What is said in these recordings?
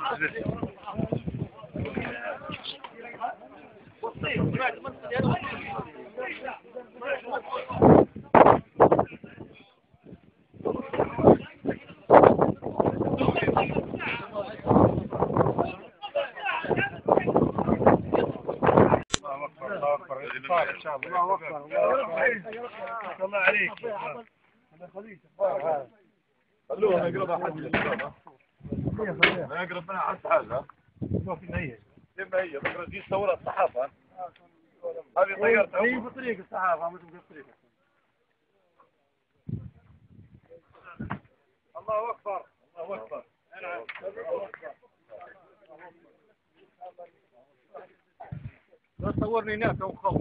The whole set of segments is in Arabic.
الله اكبر الله عليك. خلوها يقربها حد يقرب منها على حالها. كيف هي بكره تجي تصورها الصحافه. هذه طيارتها هي بطريق الصحافه مش بطريق. الله اكبر الله اكبر. لا تصورني هناك او خوف.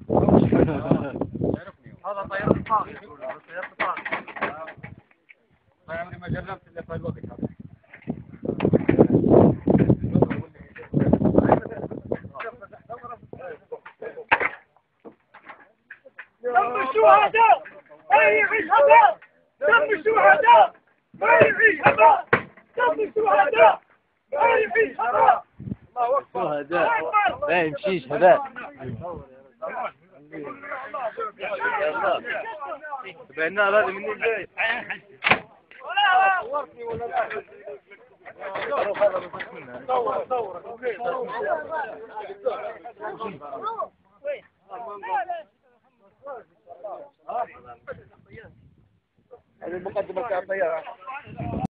هذا طيارة الطاقة يقول هذا طيارة الطاقة. ما عمري ما جربت الا في الوقت هذا. دم الشهداء ما يعيش هباء. دم الشهداء ما يعيش هباء. دم الشهداء ما يعيش هباء. الله اكبر. شهداء ما يمشيش هباء. بيننا هذا مني جاي. صورتني ولا لا؟ صور هذه المقدمة بتاع الطيارة.